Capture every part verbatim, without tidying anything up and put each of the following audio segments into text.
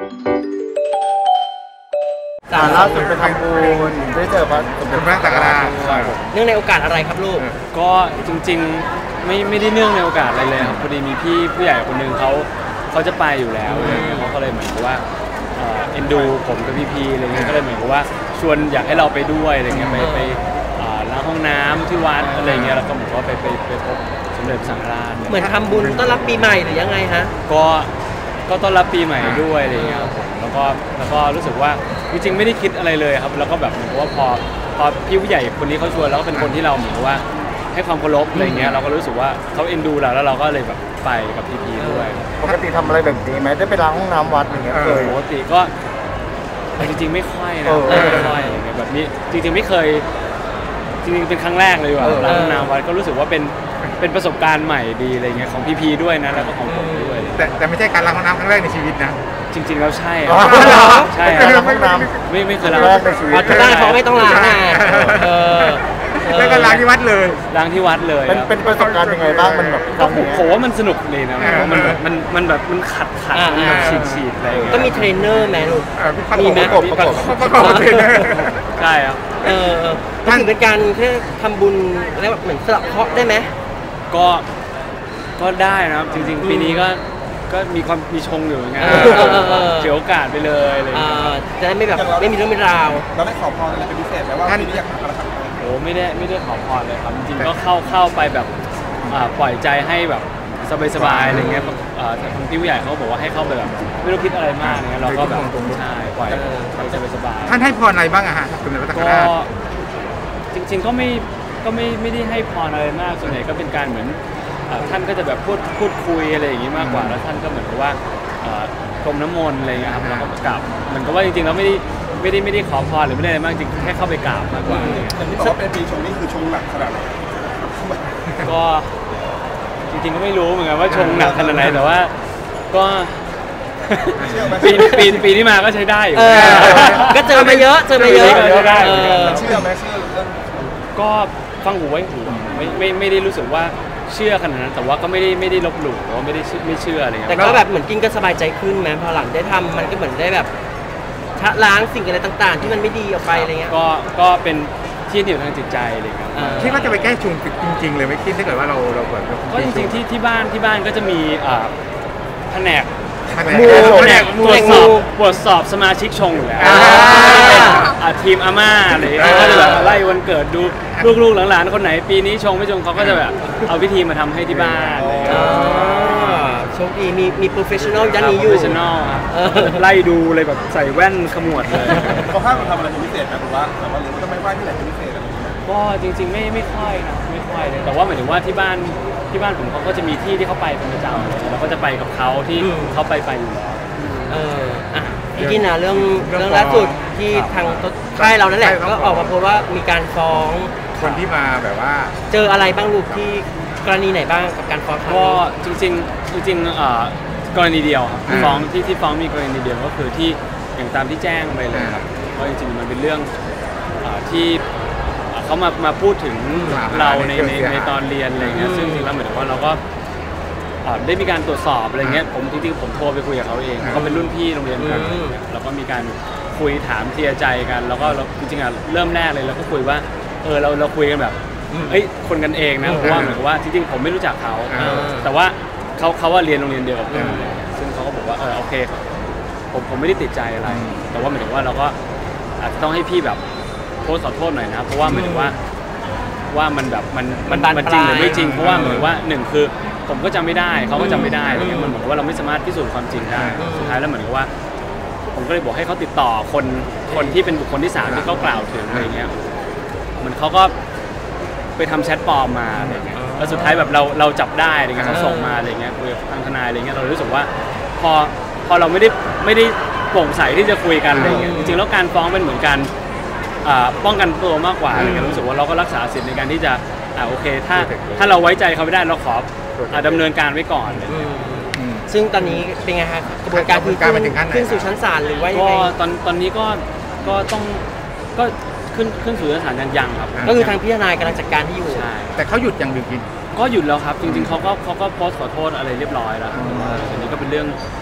การล่าสุดไปทำบุญได้เจอพระสมเด็จพระสังฆราชเนื่องในโอกาสอะไรครับลูกก็จริงๆไม่ไม่ได้เนื่องในโอกาสอะไรเลยครับพอดีมีพี่ผู้ใหญ่คนหนึ่งเขาเขาจะไปอยู่แล้วอะไรเงี้ยเขาก็เลยเหมือนกับว่าเอ็นดูผมกับพี่พีอะไรเงี้ยก็เลยเหมือนกับว่าชวนอยากให้เราไปด้วยอะไรเงี้ยไปไปล้างห้องน้ำที่วัดอะไรเงี้ยแล้วก็เหมือนว่าไปไปไปพบสมเด็จพระสังฆราชเหมือนทำบุญต้อนรับปีใหม่หรือยังไงฮะก็ก็ต้อนรับปีใหม่ด้วยอะไรเงี้ยครับผมแล้วก็แล้วก็รู้สึกว่าจริงๆไม่ได้คิดอะไรเลยครับแล้วก็แบบเหมือนกับว่าพอพอพี่ผู้ใหญ่คนนี้เขาชวนแล้วก็เป็นคนที่เราเหมือนกับว่าให้ความเคารพอะไรเงี้ยเราก็รู้สึกว่าเขาเอ็นดูเราแล้วเราก็เลยแบบไปกับพี่พีด้วยปกติทำอะไรแบบนี้ไหมได้ไปล้างห้องน้ำวัดอย่างเงี้ยเคยปกติก็จริงๆไม่ค่อยนะไม่ค่อยอะไรเงี้ยแบบนี้จริงๆไม่เคยจริงๆเป็นครั้งแรกเลยว่ะล้างห้องน้ำวัดก็รู้สึกว่าเป็นเป็นประสบการณ์ใหม่ดีอะไรเงี้ยของพี่พีด้วยนะแล้วก็ของผมด้วยแต่แต่ไม่ใช่การล้างห้องน้ำครั้งแรกในชีวิตนะจริงๆแล้วใช่ใช่ล้างห้องน้ำไม่ไม่เคยล้างในชีวิตก็ได้เขาไม่ต้องล้างไงแล้วก็ล้างที่วัดเลยล้างที่วัดเลยเป็นเป็นประสบการณ์ยังไงบ้างมันแบบผมว่ามันสนุกดีนะมันแบบมันมันแบบมันขัดขัดมันแบบฉีดฉีดอะไรก็มีเทรนเนอร์แมลูกมีไหมประกบประกบเทรนเนอร์ใช่ครับเออก็ถือเป็นการแค่ทำบุญอะไรแบบเหมือนสลับเคราะห์ได้ไหมก็ก็ได้นะครับจริงๆปีนี้ก็ก็มีความมีชงอยู่ไงเสียโอกาสไปเลยอะไรจะได้ไม่แบบไม่มีเรื่องไม่ราวเราได้ขอพรอะไรเป็นพิเศษไหมว่าปีนี้อยากทำอะไรครับโอ้ไม่ได้ไม่ได้ขอพรเลยครับจริงๆก็เข้าเข้าไปแบบปล่อยใจให้แบบสบายๆอะไรเงี้ยทางพี่ผู้ใหญ่เขาบอกว่าให้เข้าไปแบบไม่ต้องคิดอะไรมากเนี่ยเราก็แบบใช่ปล่อยสบายๆท่านให้พรอะไรบ้างอะฮะสมเด็จพระสังฆราชก็จริงๆก็ไม่ก็ไม่ไม่ได้ให้พรอะไรมากส่วนใหญ่ก็เป็นการเหมือนท่านก็จะแบบพูดพูดคุยอะไรอย่างนี้มากกว่าแล้วท่านก็เหมือนกับว่าพรมน้ำมนต์อะไรเงี้ยครับเราก็กราบเหมือนกับว่าจริงๆเราไม่ได้ไม่ได้ไม่ได้ขอพรหรือไม่ได้อะไรมากจริงแค่เข้าไปกราบมากกว่าแต่ที่บอกว่าเป็นปีชงนี่คือชงหนักขนาดไหนก็จริงๆก็ไม่รู้เหมือนกันว่าชงหนักขนาดไหนแต่ว่าก็ปีปีปีที่มาก็ใช้ได้อยู่ก็เจอมาเยอะเจอมาเยอะเชื่อไหมเชื่อก็ฟังหูไว้หูไม่ไม่ไม่ได้รู้สึกว่าเชื่อขนาดนั้นแต่ว่าก็ไม่ได้ไม่ได้ลบหลู่หรือว่าไม่ได้ไม่เชื่ออะไรเงี้ยแต่ก็แบบเหมือนกินก็สบายใจขึ้นไหมพอหลังได้ทำมันก็เหมือนได้แบบชะล้างสิ่งอะไรต่างๆที่มันไม่ดีออกไปอะไรเงี้ยก็ก็เป็นที่เหนี่ยวทางจิตใจอะไรเงี้ยคิดว่าจะไปแก้ชงจริงๆเลยไม่คิดถ้าเกิดว่าเราเราเปิดก็จริงๆที่ที่บ้านที่บ้านก็จะมีแผนกมูแผนกตรวจสอบตรวจสอบสมาชิกชงอยู่แล้วทีมอาม่าอะไรก็จะแบบไล่วันเกิดดูลูกๆหลานๆคนไหนปีนี้ชงไม่ชงเขาก็จะแบบเอาวิธีมาทำให้ที่บ้านโชคดีมีมีโปรเฟชชั่นอลด้านนี้อยู่โปรเฟชชั่นอลไล่ดูเลยแบบใส่แว่นขมวดเลยเขาห้ามทำอะไรพิเศษไหมหรือว่าแต่ว่าหรือว่าไม่ไหว้ที่ไหนพิเศษอะไรก็จริงๆไม่ไม่ค่อยนะไม่ค่อยเลยแต่ว่าหมายถึงว่าที่บ้านที่บ้านผมเขาก็จะมีที่ที่เขาไปเป็นประจำแล้วก็จะไปกับเขาที่เขาไปไปอยู่แล้วเอออ่ะพี่กินนะเรื่องเรื่องล่าสุดที่ทางค่ายเรานั่นแหละก็ออกมาเพราะว่ามีการฟ้องคนที่มาแบบว่าเจออะไรบ้างลูกที่กรณีไหนบ้างกับการฟ้องก็จริงๆจริงๆกรณีเดียวครับฟ้องที่ที่ฟ้องมีกรณีเดียวก็คือที่อย่างตามที่แจ้งไปเลยครับว่าจริงๆมันเป็นเรื่องที่เขามามาพูดถึงเราในในในตอนเรียนอะไรเงี้ยซึ่งจริงๆแล้วเหมือนว่าเราก็ได้มีการตรวจสอบอะไรเงี้ยผมจริงๆผมโทรไปคุยกับเขาเองเขาเป็นรุ่นพี่โรงเรียนกันแล้วก็มีการคุยถามเคลียร์ใจกันแล้วก็จริงๆอ่ะเริ่มแรกเลยเราก็คุยว่าเออเราเราคุยกันแบบเอ้ยคนกันเองนะเพราะว่าเหมือนว่าจริงๆผมไม่รู้จักเขาแต่ว่าเขาเขาว่าเรียนโรงเรียนเดียวกับผมซึ่งเขาก็บอกว่าเออโอเคผมผมไม่ได้ติดใจอะไรแต่ว่าหมายถึงว่าเราก็อาจจะต้องให้พี่แบบโทษขอโทษหน่อยนะเพราะว่าหมายถึงว่าว่ามันแบบมันมันมันจริงหรือไม่จริงเพราะว่าเหมือนว่าหนึ่งคือผมก็จำไม่ได้เขาก็จำไม่ได้อะไรเงี้ยมันเหมือนกับว่าเราไม่สามารถพิสูจน์ความจริงได้สุดท้ายแล้วเหมือนกับว่าผมก็เลยบอกให้เขาติดต่อคนคนที่เป็นบุคคลที่สามที่เขากล่าวถึงอะไรเงี้ยเหมือนเขาก็ไปทำแชทปลอมมาอะไรเงี้ยแล้วสุดท้ายแบบเราเราจับได้อะไรเงี้ยเขาส่งมาอะไรเงี้ยคุยกับทางทนายอะไรเงี้ยเรารู้สึกว่าพอพอเราไม่ได้ไม่ได้โปร่งใสที่จะคุยกันอะไรเงี้ยจริงๆแล้วการฟ้องเป็นเหมือนการป้องกันตัวมากกว่าอะไรเงี้ยรู้สึกว่าเราก็รักษาสิทธิ์ในการที่จะอ่าโอเคถ้าถ้าเราไว้ใจเขาไม่ได้เราขอดำเนินการไว้ก่อนซึ่งตอนนี้เป็นไงครับกระบวนการคือขึ้นสู่ชั้นศาลหรือว่ายังไงตอนตอนนี้ก็ก็ต้องก็ขึ้นขึ้นสู่ชั้นศาลยังครับก็คือทางพี่ทนายกำลังจัดการที่อยู่แต่เขาหยุดยังหรือกินก็หยุดแล้วครับจริงๆเขาก็เขาก็โพสต์ขอโทษอะไรเรียบร้อยแล้วอันนี้ก็เป็นเรื่อง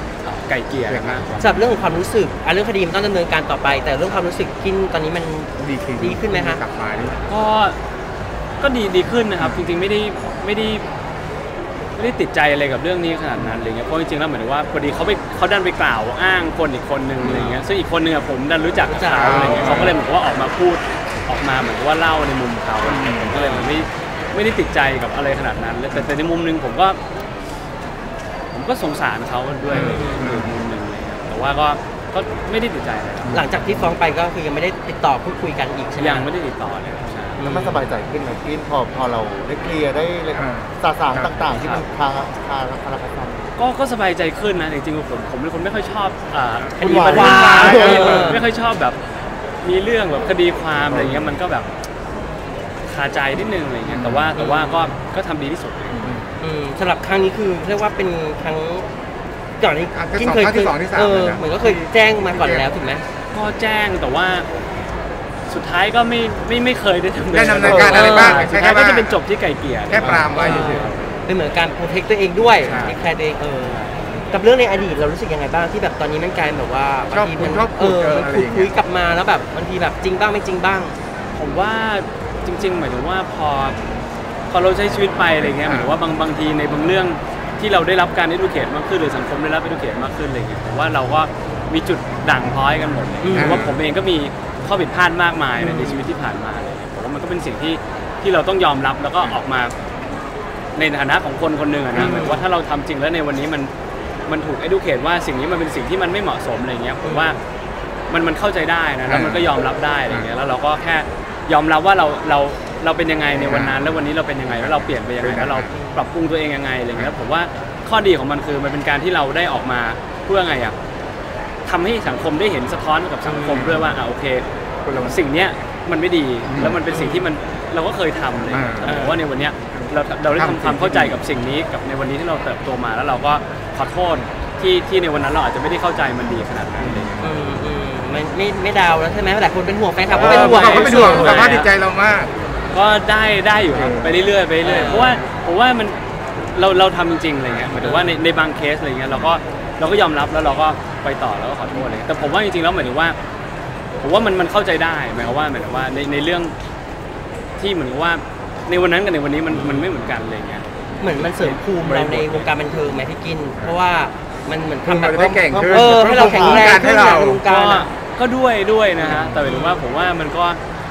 ไก่เกลี่ยกันมากกว่าสำหรับเรื่องของความรู้สึกอ่ะเรื่องคดีมันต้องดำเนินการต่อไป แต่เรื่องความรู้สึกกินตอนนี้มันดีขึ้นดีขึ้นไหมคะกลับมานี่ก็ก็ดีดีขึ้นนะครับจริงๆไม่ได้ไม่ได้ไม่ได้ติดใจอะไรกับเรื่องนี้ขนาดนั้นอะไรเงี้ยเพราะจริงๆแล้วเหมือนว่าพอดีเขาไปเขาดันไปกล่าวอ้างคนอีกคนนึงอะไรเงี้ยซึ่งอีกคนนึงอะผมดันรู้จักกับเขาอะไรเงี้ยเขาก็เลยเหมือนว่าออกมาพูดออกมาเหมือนว่าเล่าในมุมเขาผมก็เลยมันไม่ไม่ได้ติดใจกับอะไรขนาดนั้นแต่แต่ในมุมนึงผมก็ผมก็สงสารเขาด้วยในมุมนึงเลยแต่ว่าก็ก็ไม่ได้ติดใจอะไรครับหลังจากที่ฟ้องไปก็คือยังไม่ได้ติดต่อพูดคุยกันอีกใช่ไหมยังไม่ได้ติดต่อเลยครับใช่แล้วมันสบายใจขึ้นไหมกินพอพอเราได้เคลียร์ได้เลยสาสางต่างๆ ที่มันคาคาคาราคาซังก็ก็สบายใจขึ้นนะจริงๆผมผมเป็นคนไม่ค่อยชอบอ่าควุ่ดีนวายปัญหาเออไม่ค่อยชอบแบบมีเรื่องแบบคดีความอะไรเงี้ยมันก็แบบคาใจนิดนึงอะไรเงี้ยแต่ว่าแต่ว่าก็ก็ทำดีที่สุดอืมสำหรับครั้งนี้คือเรียกว่าเป็นครั้งก่อนนี้อ่ะกินเคยครั้งที่สองที่สามเออเลยนะเหมือนก็เคยแจ้งมาก่อนแล้วถูกไหมก็แจ้งแต่ว่าสุดท้ายก็ไม่ไม่ไม่เคยได้ดำเนินได้ดำเนินการอะไรบ้างสุดท้ายก็จะเป็นจบที่ไก่เกลี่ยแค่ปรามไว้เฉยเป็นเหมือนการโปรเทคตัวเองด้วยใช่เทคแคร์ตัวเองเออกับเรื่องในอดีตเรารู้สึกยังไงบ้างที่แบบตอนนี้มันกลายแบบว่าชอบบางทีคุมัณนชอบเอพูดอเจอมันอะไรคุอย ย่างคุเงี้ยยกลับมาแล้วแบบบางทีแบบจริงบ้างไม่จริงบ้างผมว่าจริงๆหมายถึงว่าพอพอเราใช้ชีวิตไปอะไรเงี้ยหมายถึงว่าบางบางทีในบางเรื่องที่เราได้รับการได้ดูเขตมากขึ้นหรือสังคมได้รับดูเขตมากขึ้นอะไรเงี้ยผมว่าเราก็มีจุดด่างพร้อยกันหมดเลยอืมเพราะว่าผมเองก็มีข้อผิดพลาดมากมายในชีวิตที่ผ่านมาเลยผมว่ามันก็เป็นสิ่งที่ที่เราต้องยอมรับแล้วก็ออกมาในฐานะของคนคนหนึ่งอะนะหมายว่าถ้าเราทำจริงแล้วในวันนี้มันมันถูก educate ว่าสิ่งนี้มันเป็นสิ่งที่มันไม่เหมาะสมอะไรเงี้ยผมว่ามันมันเข้าใจได้นะแล้วมันก็ยอมรับได้อะไรเงี้ยแล้วเราก็แค่ยอมรับว่าเราเราเราเป็นยังไงในวันนั้นแล้ววันนี้เราเป็นยังไงแล้วเราเปลี่ยนไปยังไงแล้วเราปรับปรุงตัวเองยังไงอะไรเงี้ยผมว่าข้อดีของมันคือมันเป็นการที่เราได้ออกมาเพื่อไงอ่ะทำให้สังคมได้เห็นสะท้อนกับสังคมด้วยว่าอ่ะโอเคสิ่งเนี้ยมันไม่ดีแล้วมันเป็นสิ่งที่มันเราก็เคยทำเลยแต่ผมว่าในวันเนี้ยเราเราได้ทำความเข้าใจกับสิ่งนี้กับในวันนี้ที่เราเติบโตมาแล้วเราก็ขอโทษที่ที่ในวันนั้นเราอาจจะไม่ได้เข้าใจมันดีขนาดนั้นเลยอืมอืมไม่ไม่ไม่ดาวแล้วใช่ไหมหลายคนเป็นห่วงแฟนคลับๆก็เป็นห่วงเขาก็เป็นห่วงสภาพจิตใจเรามากก็ได้ได้อยู่ครับเออไปเรื่อยๆไปเรื่อยๆเพราะว่าผมว่ามันเราเราทำจริงๆอะไรเงี้ยหมายถึงว่าในในบางเคสอะไรเงี้ยเราก็เราก็ยอมรับแล้วเราก็ไปต่อแล้วก็ขอโทษเลยแต่ผมว่าจริงๆแล้วหมายถึงว่าผมว่ามันมันเข้าใจได้หมายความว่าหมายถึงว่าในในเรื่องที่เหมือนกับว่าในวันนั้นกับในวันนี้มันมันไม่เหมือนกันอะไรเงี้ยเหมือนมันเสริมภูมิเราในวงการบันเทิงไหมพี่กิน เพราะว่ามันเหมือนทำแบบเราจะได้เก่งขึ้นเออให้เราแข็งแรงขึ้นให้เราในวงก็การอะก็ด้วยด้วยนะฮะแต่หมายถึงว่าผมว่ามันก็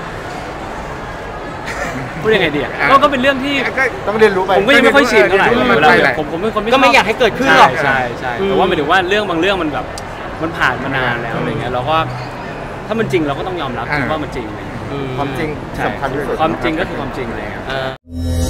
พูดยังไงดีอ่ะก็ก็เป็นเรื่องที่ต้องเรียนรู้ไปผมก็ยังไม่ค่อยชินเท่าไหร่เรียนรู้เวไปลาแหละผมผมเป็นคนไม่ก็ไม่ชบอยากให้เกิดขึ้นหรอกใช่ใช่อืมแต่ว่าหมายถึงว่าเรื่องบางเรื่องมันแบบมันผ่านมานานแล้วอะไรเงี้ยเราก็ถ้ามันจริงเราก็ต้องยอมรับอ่าว่ามันจริงอะไรเงี้ยอืมความจริงใช่สำคัญที่สุดความจริงก็คือความจริงอะไรเงี้ยเออ